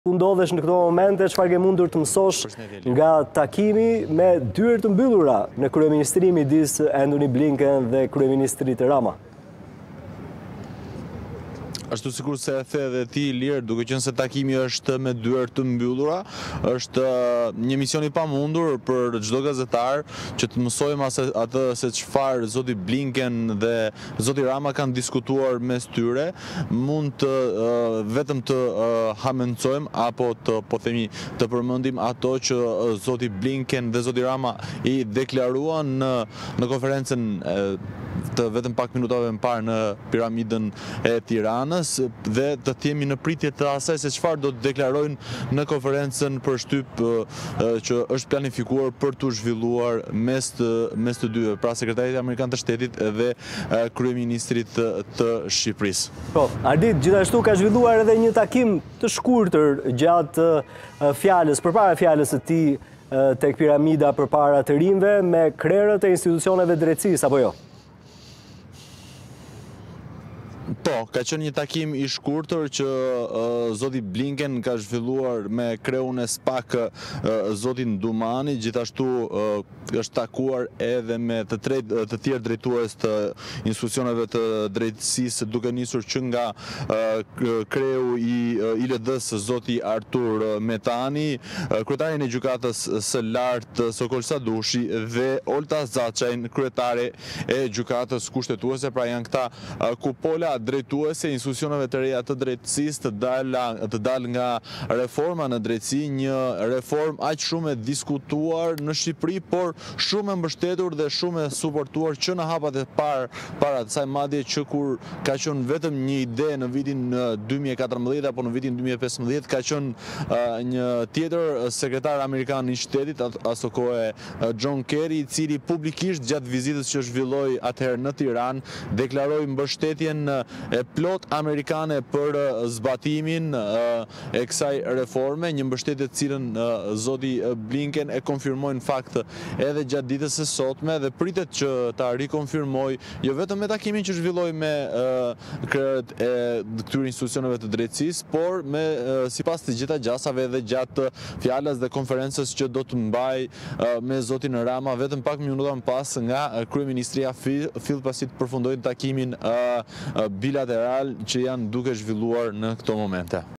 Ku ndodhesh në këto momente, çfarë ke mundur të mësosh nga takimi me dyert të mbyllura në kryeministrinë midis Antony Blinken dhe kryeministrit Rama? Ashtu sikur se e the dhe ti Ilir, duke qenë se takimi është me dyert të mbyllura, është një mision i pamundur për çdo gazetar që të mësojmë atë se çfarë zoti Blinken dhe zoti Rama kanë diskutuar mes tyre, mund të vetëm të hamencojmë apo të përmendim ato që zoti Blinken dhe zoti Rama i deklaruan në konferencën të vetëm pak minutave më parë në piramidën e Tiranës dhe të jemi në pritje të asaj se çfarë do të deklarojnë në konferencën për shtyp që është planifikuar për të zhvilluar mes të dyve, pra Sekretarit Amerikan të Shtetit dhe kryeministrit të Shqipërisë. Po, Ardit, gjithashtu ka zhvilluar edhe një takim të shkurtër gjatë përpara fjalës së tij tek piramida përpara të rinjve me krerët e institucioneve drejtësisë apo jo? Po, ka qenë një takim i shkurtër që zoti Blinken ka zhvilluar me kreun e SPAK zotin Dumani, gjithashtu është takuar edhe me të tjerë drejtues të institucioneve të drejtësisë, duke nisur që nga kreu i ILD-s zoti Artur Metani, kryetarin e gjykatës së lartë Sokol Sadushi dhe Olta Zaçajn, kryetare e gjykatës kushtetuese, pra janë këta kupola drejtuese institucioneve të reja të drejtësisë të dal nga reforma në drejtësi, një reform aq shumë e diskutuar në Shqipëri, por shumë e mbështetur dhe shumë e suportuar që në hapat e para të saj, madje që kur ka qenë vetëm një ide në vitin 2014 apo në vitin 2015, ka qenë një tjetër sekretar amerikan i shtetit, aso kohë John Kerry, i cili publikisht gjatë vizitës që zhvilloi atëherë në Tiranë, deklaroi mbështetjen e plot amerikane për zbatimin e kësaj reforme, një mbështetje të cilën zoti Blinken e konfirmoi në fakt edhe gjatë ditës së sotme dhe pritet që ta rikonfirmoj jo vetëm me takimin që zhvilloi me krerët e këtyre institucioneve të drejtësisë, por sipas të gjitha gjasave edhe gjatë fjalës dhe konferencës që do të mbaj me zotin Rama vetëm pak minuta më pas nga kryeministria fill pasi të përfundoi takimin bilateral që janë duke zhvilluar në këto momente.